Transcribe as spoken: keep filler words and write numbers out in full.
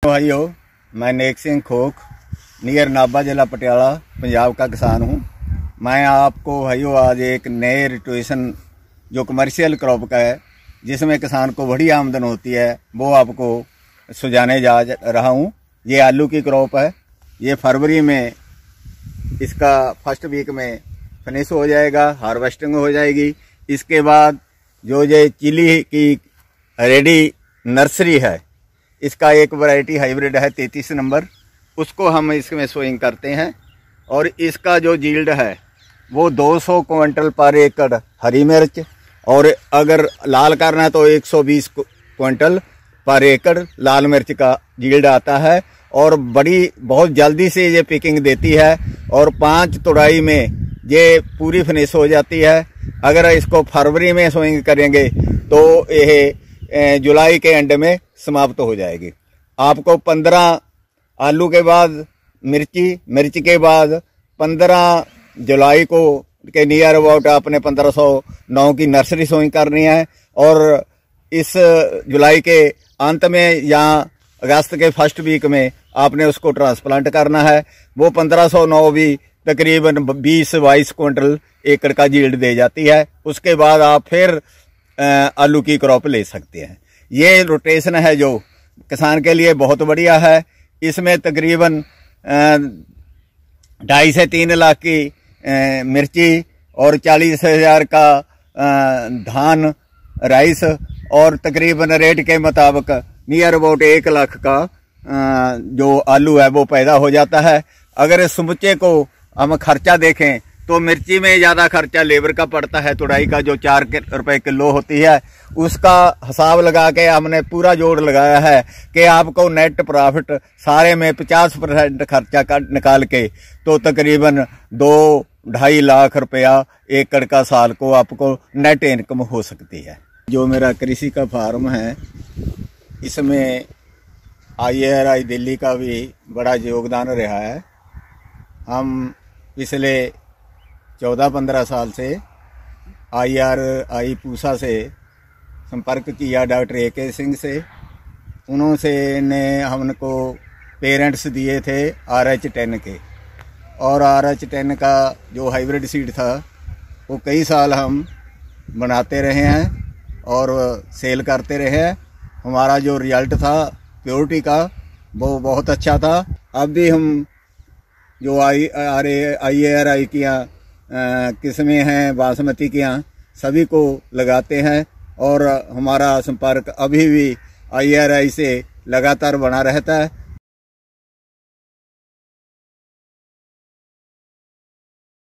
भाइयों, मैं नेक सिंह खोख नियर नाभा जिला पटियाला पंजाब का किसान हूँ। मैं आपको भाइयों आज एक नए रोटेशन जो कमर्शियल क्रॉप का है, जिसमें किसान को बड़ी आमदन होती है, वो आपको सुझाने जा रहा हूँ। ये आलू की क्रॉप है। ये फरवरी में इसका फर्स्ट वीक में फिनिश हो जाएगा, हार्वेस्टिंग हो जाएगी। इसके बाद जो ये चिली की रेडी नर्सरी है, इसका एक वैरायटी हाइब्रिड है तैंतीस नंबर, उसको हम इसमें सोइंग करते हैं। और इसका जो यील्ड है वो दो सौ क्विंटल पर एकड़ हरी मिर्च, और अगर लाल करना है तो एक सौ बीस क्विंटल पर एकड़ लाल मिर्च का यील्ड आता है। और बड़ी बहुत जल्दी से ये पिकिंग देती है और पाँच तुड़ाई में ये पूरी फिनिश हो जाती है। अगर इसको फरवरी में सोइंग करेंगे तो यह जुलाई के एंड में समाप्त हो जाएगी। आपको पंद्रह आलू के बाद मिर्ची, मिर्च के बाद पंद्रह जुलाई को के नियर अबाउट आपने पंद्रह सौ नौ की नर्सरी सोइंग करनी है। और इस जुलाई के अंत में या अगस्त के फर्स्ट वीक में आपने उसको ट्रांसप्लांट करना है। वो पंद्रह सौ नौ भी तकरीबन बीस बाईस क्विंटल एकड़ का यील्ड दे जाती है। उसके बाद आप फिर आलू की क्रॉप ले सकते हैं। ये रोटेशन है जो किसान के लिए बहुत बढ़िया है। इसमें तकरीबन ढाई से तीन लाख की मिर्ची और चालीस हजार का धान राइस, और तकरीबन रेट के मुताबिक नियर अबाउट एक लाख का जो आलू है वो पैदा हो जाता है। अगर इस समुचे को हम खर्चा देखें तो मिर्ची में ज़्यादा खर्चा लेबर का पड़ता है, तुड़ाई का जो चार रुपए किलो होती है, उसका हिसाब लगा के हमने पूरा जोड़ लगाया है कि आपको नेट प्रॉफिट सारे में पचास परसेंट खर्चा का निकाल के तो तकरीबन दो ढाई लाख रुपया एकड़ का साल को आपको नेट इनकम हो सकती है। जो मेरा कृषि का फार्म है, इसमें आई आर आई दिल्ली का भी बड़ा योगदान रहा है। हम पिछले चौदह पंद्रह साल से आई आर आई पूसा से संपर्क किया, डॉक्टर ए के सिंह से। उन्होंने ने हमको पेरेंट्स दिए थे आर एच टेन के, और आर एच टेन का जो हाइब्रिड सीड था वो कई साल हम बनाते रहे हैं और सेल करते रहे हैं। हमारा जो रिजल्ट था प्योरिटी का वो बहुत अच्छा था। अब भी हम जो आई आर आई आर आई की किस्में हैं बासमती की सभी को लगाते हैं, और हमारा संपर्क अभी भी आई आर आई से लगातार बना रहता है।